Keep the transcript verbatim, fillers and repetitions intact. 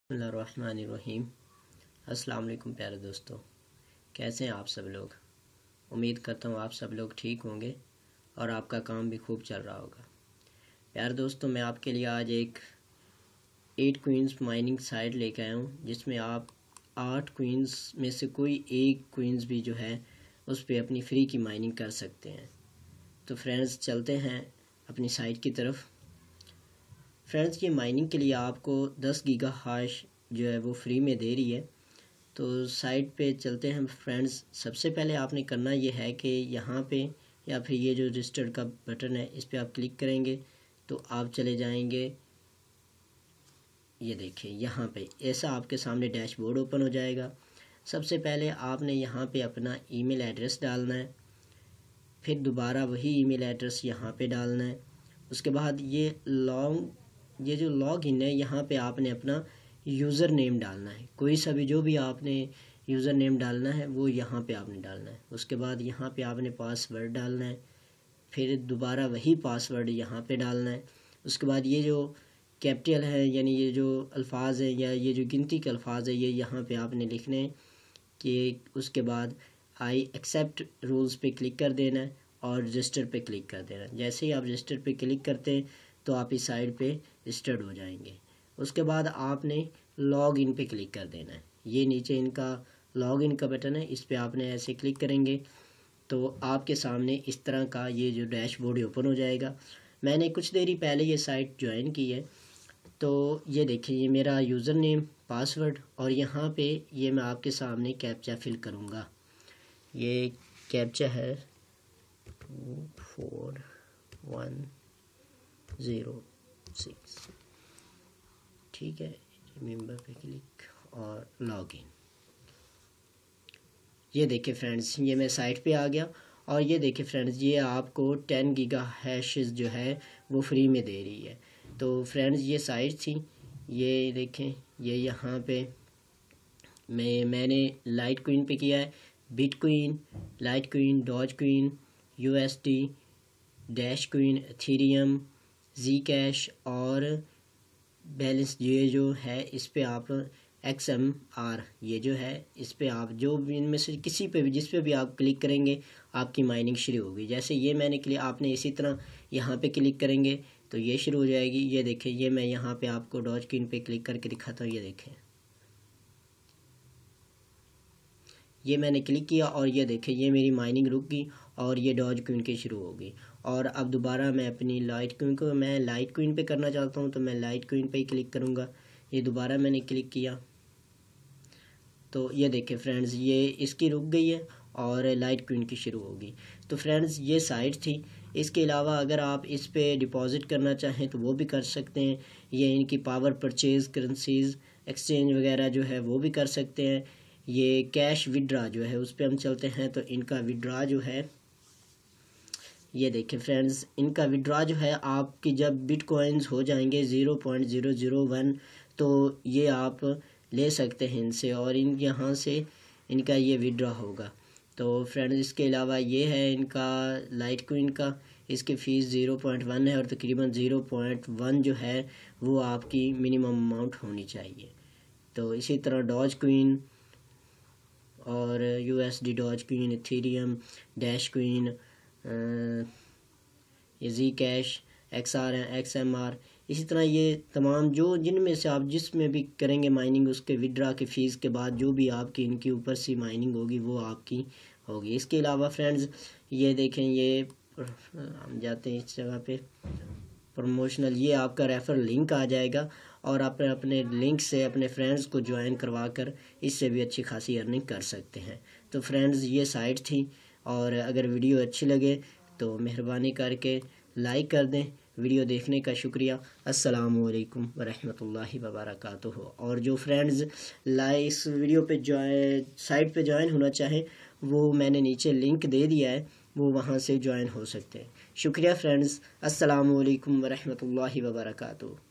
बिस्मिल्लाहिर्रहमानिर्रहीम। अस्सलाम वालेकुम प्यारे दोस्तों, कैसे हैं आप सब लोग। उम्मीद करता हूँ आप सब लोग ठीक होंगे और आपका काम भी खूब चल रहा होगा। प्यारे दोस्तों, मैं आपके लिए आज एक एट क्वींस माइनिंग साइट लेकर आया हूँ, जिसमें आप आठ क्वींस में से कोई एक क्वींस भी जो है उस पर अपनी फ्री की माइनिंग कर सकते हैं। तो फ्रेंड्स, चलते हैं अपनी साइट की तरफ। फ्रेंड्स, ये माइनिंग के लिए आपको दस गीगा हाश जो है वो फ्री में दे रही है। तो साइट पे चलते हैं फ्रेंड्स। सबसे पहले आपने करना ये है कि यहाँ पे या फिर ये जो रजिस्टर्ड का बटन है इस पर आप क्लिक करेंगे तो आप चले जाएंगे। ये देखिए, यहाँ पे ऐसा आपके सामने डैशबोर्ड ओपन हो जाएगा। सबसे पहले आपने यहाँ पे अपना ईमेल एड्रेस डालना है, फिर दोबारा वही ईमेल एड्रेस यहाँ पे डालना है। उसके बाद ये लॉन्ग ये जो लॉग इन है, यहाँ पे आपने अपना यूज़र नेम डालना है। कोई सा भी जो भी आपने यूज़र नेम डालना है वो यहाँ पे आपने डालना है। उसके बाद यहाँ पे आपने पासवर्ड डालना है, फिर दोबारा वही पासवर्ड यहाँ पे डालना है। उसके बाद ये जो कैपिटल है यानी ये जो अल्फाज है या ये जो गिनती के अल्फाज है ये यहाँ पे आपने लिखने हैं कि उसके बाद आई एक्सेप्ट रूल्स पे क्लिक कर देना है और रजिस्टर पे क्लिक कर देना है। जैसे ही आप रजिस्टर पे क्लिक करते हैं तो आप इस साइड पे रजिस्टर्ड हो जाएंगे। उसके बाद आपने लॉग इन पे क्लिक कर देना है। ये नीचे इनका लॉग इन का बटन है, इस पे आपने ऐसे क्लिक करेंगे तो आपके सामने इस तरह का ये जो डैशबोर्ड ओपन हो जाएगा। मैंने कुछ देरी पहले ये साइट ज्वाइन की है, तो ये देखिए ये मेरा यूज़र नेम पासवर्ड और यहाँ पे ये मैं आपके सामने कैप्चा फिल करूँगा। ये कैप्चा है two four one zero six. ठीक है, रिमेंबर पे क्लिक और लॉगिन। ये देखिए फ्रेंड्स, ये मैं साइट पे आ गया और ये देखिए फ्रेंड्स, ये आपको टेन गीगा हैशेस जो है वो फ्री में दे रही है। तो फ्रेंड्स, ये साइट थी, ये देखें, ये यहाँ पे मैं मैंने लाइट क्वीन पे किया है, Bitcoin, Litecoin, Dogecoin, USD, Dash coin, Ethereum, Zcash और बैलेंस ये जो है इस पे आप एक्स एम आर ये जो है इस पे आप जो भी इनमें से किसी पे भी जिस पे भी आप क्लिक करेंगे आपकी माइनिंग शुरू होगी। जैसे ये मैंने क्लिक आपने इसी तरह यहाँ पे क्लिक करेंगे तो ये शुरू हो जाएगी। ये देखें, ये मैं यहाँ पे आपको डॉज क्वीन पे क्लिक करके दिखाता हूँ। ये देखें, ये मैंने क्लिक किया और ये देखें ये मेरी माइनिंग रुक गई और ये डॉज क्वीन की शुरू हो गई। और अब दोबारा मैं अपनी लाइट क्वीन को मैं लाइट क्वीन पे करना चाहता हूँ तो मैं लाइट क्वीन पे ही क्लिक करूँगा। ये दोबारा मैंने क्लिक किया तो ये देखें फ्रेंड्स, ये इसकी रुक गई है और लाइट क्वीन की शुरू होगी। तो फ्रेंड्स, ये साइट थी। इसके अलावा अगर आप इस पे डिपॉजिट करना चाहें तो वो भी कर सकते हैं। ये इनकी पावर परचेज़ करेंसीज एक्सचेंज वगैरह जो है वो भी कर सकते हैं। ये कैश विड्रा जो है उस पर हम चलते हैं तो इनका विड्रा जो है ये देखें फ्रेंड्स, इनका विड्रा जो है आपकी जब बिटकॉइंस हो जाएंगे zero point zero zero one तो ये आप ले सकते हैं इनसे और इन यहाँ से इनका ये विड्रा होगा। तो फ्रेंड्स, इसके अलावा ये है इनका लाइट क्वीन का, इसकी फ़ीस ज़ीरो पॉइंट वन है और तकरीबन ज़ीरो पॉइंट वन जो है वो आपकी मिनिमम अमाउंट होनी चाहिए। तो इसी तरह डॉज क्वीन और USD Dogecoin, Ethereum, Dash coin, ये Zcash, X R X M R, इसी तरह ये तमाम जो जिनमें से आप जिसमें भी करेंगे माइनिंग उसके विड्रा की फ़ीस के बाद जो भी आपकी इनकी ऊपर से माइनिंग होगी वो आपकी होगी। इसके अलावा फ्रेंड्स, ये देखें, ये हम जाते हैं इस जगह पे प्रमोशनल, ये आपका रेफर लिंक आ जाएगा और आप अपने लिंक से अपने फ्रेंड्स को ज्वाइन करवा कर इससे भी अच्छी खासी अर्निंग कर सकते हैं। तो फ्रेंड्स, ये साइट थी और अगर वीडियो अच्छी लगे तो मेहरबानी करके लाइक कर दें। वीडियो देखने का शुक्रिया। अस्सलामु अलैकुम वरहमतुल्लाहि वबरकातुहू। और जो फ्रेंड्स लाइक इस वीडियो पे ज्वाइन साइट पे ज्वाइन होना चाहें वो मैंने नीचे लिंक दे दिया है, वो वहाँ से ज्वाइन हो सकते हैं। शुक्रिया फ्रेंड्स। अस्सलामु अलैकुम वरहमतुल्लाहि वबरकातुहू।